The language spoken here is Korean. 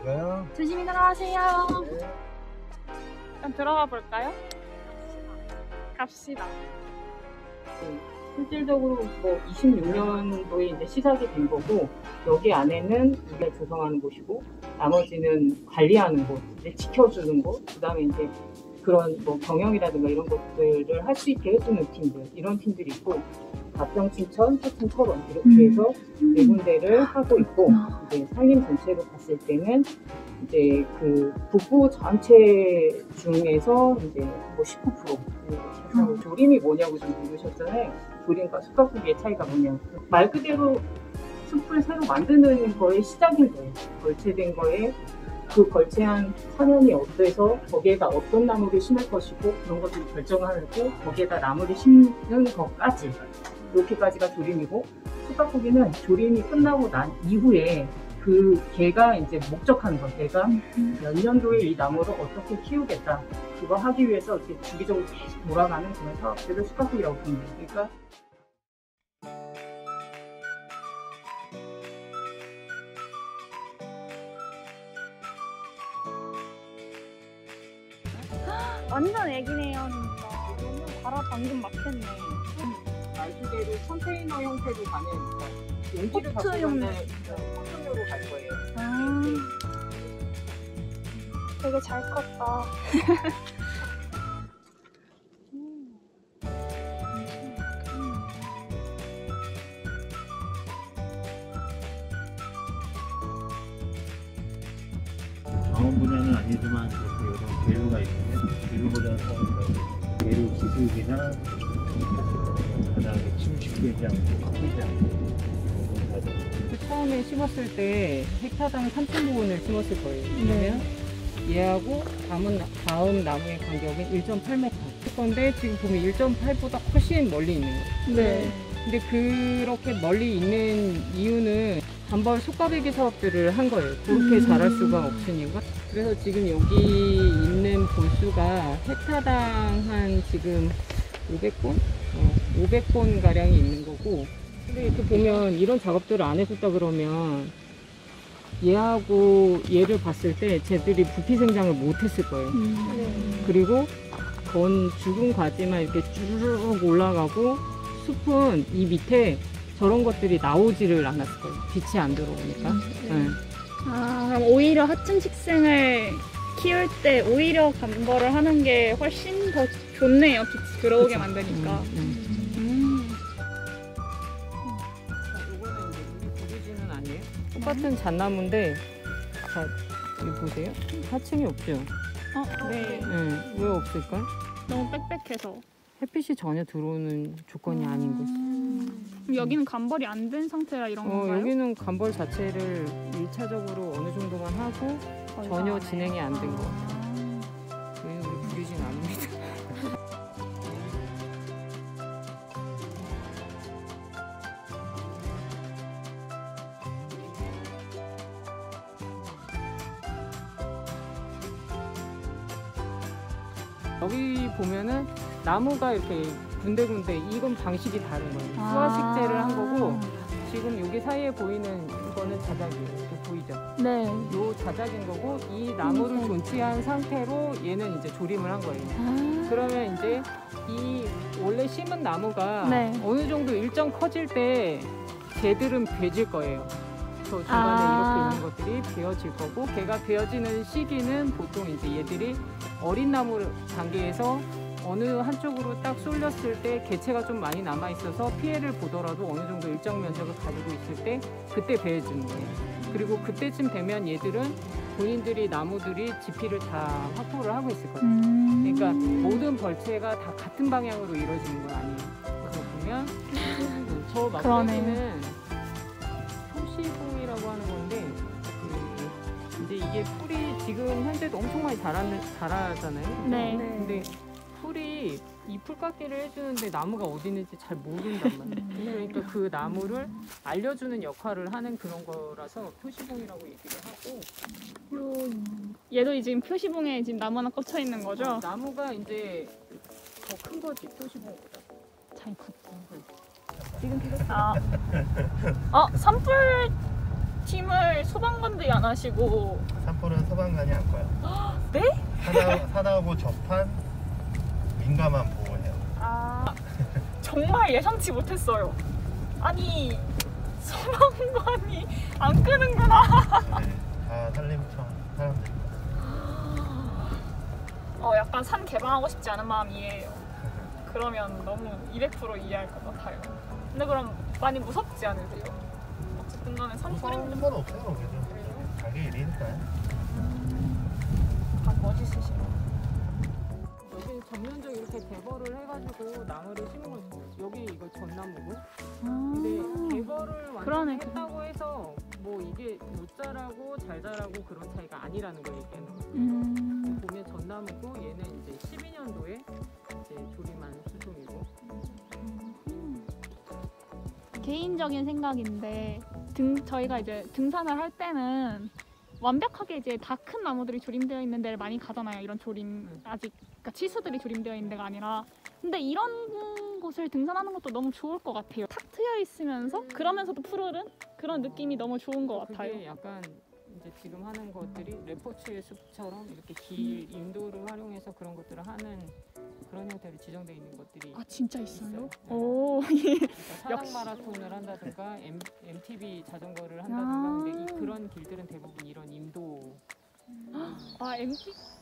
들어가요. 조심히 들어가세요. 네. 그럼 들어가 볼까요? 갑시다. 실질적으로 뭐 26년도에 이제 시작이 된 거고, 여기 안에는 우리가 조성하는 곳이고, 나머지는 관리하는 곳, 이제 지켜주는 곳, 그 다음에 이제 그런 뭐 경영이라든가 이런 것들을 할 수 있게 해주는 팀들, 이런 팀들이 있고, 가평, 춘천, 서천, 철원 이렇게 해서 네 군데를 하고 있고, 이제 산림 전체로 봤을 때는 이제 그 북부 전체 중에서 이제 뭐 19%. 그래서 조림이 뭐냐고 좀 물으셨잖아요. 조림과 숯가꾸기의 차이가 뭐냐고. 말 그대로 숲을 새로 만드는 거의 시작인 거예요. 걸체된 거에 그 걸체한 사면이 어때서 거기에다 어떤 나무를 심을 것이고 그런 것들을 결정하고 거기에다 나무를 심는 것까지 이렇게까지가 조림이고, 숯가꾸기는 조림이 끝나고 난 이후에 그 걔가 이제 목적하는 거, 걔가 몇 년도에 이 나무를 어떻게 키우겠다, 그거 하기 위해서 이렇게 주기적으로 계속 돌아가는 그런 사업들을 숯가꾸기라고 부릅니다. 그러니까 완전 애기네요, 진짜. 너무 갈아 방금 막혔네. 말 그대로 컨테이너 형태로 가는 용기를 갖고 포트용. 가는 포트용으로 갈 거예요. 아, 되게 잘 컸다. 자원 분야는 아니지만 그렇게 여러 계류가 있는데 계류보다 더 계류 기술이나 바닥에 침식되지 않고 꺾이지 않고 처음에 심었을 때 헥타당 3,000부분을 심었을 거예요. 그러면 얘하고 다음 나무의 간격은 1.8m. 할 건데 지금 보면 1.8보다 훨씬 멀리 있는 거예요. 네. 근데 그렇게 멀리 있는 이유는 단벌 솥가배기 사업들을 한 거예요. 그렇게 자랄 수가 없으니까. 그래서 지금 여기 있는 본수가 헥타당 한 지금 500본? 500본 가량이 있는 거고. 근데 이렇게 보면 이런 작업들을 안 해줬다 그러면 얘하고 얘를 봤을 때 쟤들이 부피 생장을 못 했을 거예요. 그리고 건 죽은 가지만 이렇게 쭈르륵 올라가고 숲은 이 밑에 저런 것들이 나오지를 않았을 거예요. 빛이 안 들어오니까. 네. 아, 그럼 오히려 하층 식생을 키울 때 오히려 간벌을 하는 게 훨씬 더 좋네요. 빛이 들어오게 그쵸. 만드니까. 이거는 이제 우리 부르지는 아니에요. 똑같은 잣나무인데, 자, 여기 보세요. 하층이 없죠? 네. 네. 왜 없을까? 너무 빽빽해서. 햇빛이 전혀 들어오는 조건이 아닌 거지. 그럼 여기는 간벌이 안 된 상태라 이런 건가요? 여기는 간벌 자체를 1차적으로 어느 정도만 하고 전혀 진행이 안 된 거 같아요. 저희는 우리 부르진 아닙니다. 여기 보면은 나무가 이렇게 군데군데, 이건 방식이 다른 거예요. 수화식재를 한 거고, 지금 여기 사이에 보이는 이거는 자작이에요. 이렇게 보이죠? 네. 요 자작인 거고, 이 나무를 존치한 상태로 얘는 이제 조림을 한 거예요. 그러면 이제 이 원래 심은 나무가 네. 어느 정도 일정 커질 때 쟤들은 베질 거예요. 저 중간에 이렇게 있는 것들이 베어질 거고, 걔가 베어지는 시기는 보통 이제 얘들이 어린 나무 단계에서 어느 한쪽으로 딱 쏠렸을 때 개체가 좀 많이 남아 있어서 피해를 보더라도 어느 정도 일정 면적을 가지고 있을 때 그때 베어주는 거예요. 그리고 그때쯤 되면 얘들은 본인들이 나무들이 지피를 다 확보를 하고 있을 거예요. 그러니까 모든 벌채가 다 같은 방향으로 이루어지는 건 아니에요. 그래서 보면 저 막대기는 표시봉이라고 하는 건데, 이제 이게 풀이 지금 현재도 엄청 많이 자라잖아요. 네. 근데 풀이 이 풀깎이를 해주는데 나무가 어디 있는지 잘 모른단 말이에요. 그러니까 그 나무를 알려주는 역할을 하는 그런 거라서 표시봉이라고 얘기를 하고. 얘도 지금 표시봉에 지금 나무 하나 꽂혀 있는 거죠? 나무가 이제 더 큰 거지, 표시봉보다. 잘 컸다. 지금 산불 팀을 소방관들이 안 하시고. 산불은 소방관이 할 거야. 네? 산하고 접한 민가만 보호해요. 아, 정말 예상치 못했어요. 아니, 소방관이 안 끄는구나. 네, 다 산림청 사람들. 약간 산 개방하고 싶지 않은 마음 이해해요. 그러면 너무 200% 이해할 것 같아요. 근데 그럼 많이 무섭지 않으세요? 어쨌든 간에 산불인데 상관없어요. 그래도 자기 일이니까요. 다 멋있으시네. 여기 전면적 이렇게 대벌을 해가지고 나무를 심은 건 여기 이거 전나무고. 근데 대벌을 완전 그러네. 했다고 해서 뭐 이게 못 자라고 잘 자라고 그런 차이가 아니라는 걸 얘기하는 거예요. 보면 전나무고 얘는 이제 12년도에 이제 조림한 수종이고. 개인적인 생각인데 저희가 이제 등산을 할 때는 완벽하게 이제 다 큰 나무들이 조림되어 있는 데를 많이 가잖아요. 이런 조림 아직 그러니까 치수들이 조림되어 있는 데가 아니라. 근데 이런 곳을 등산하는 것도 너무 좋을 것 같아요. 탁 트여 있으면서 그러면서도 푸르른 그런 느낌이 너무 좋은 것 같아요. 그게 약간 이제 지금 하는 것들이 레포츠의 숲처럼 이렇게 길 인도를 활용해서 그런 것들을 하는 그런 형태로 지정되어 있는 것들이 아 진짜 있어요? 네. 오. 그러니까 사당 역시. 마라톤을 한다든가 MTB 자전거를 한다든가 근데 그런 길들은 대부분 이런 인도 아 MT